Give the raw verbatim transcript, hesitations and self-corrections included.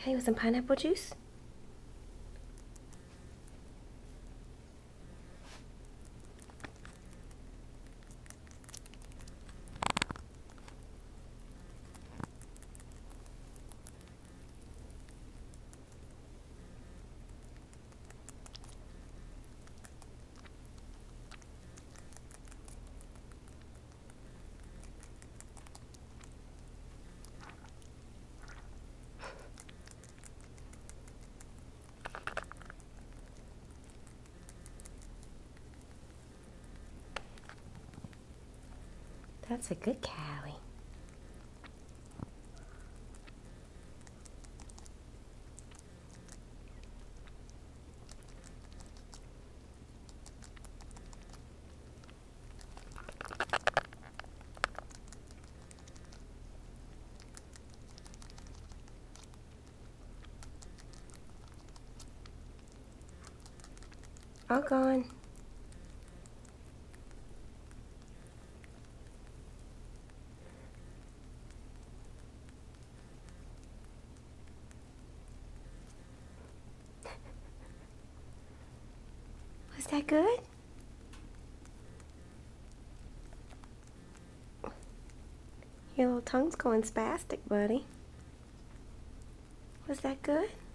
Okay, with some pineapple juice. That's a good Cali. All gone. Was that good? Your little tongue's going spastic, buddy. Was that good?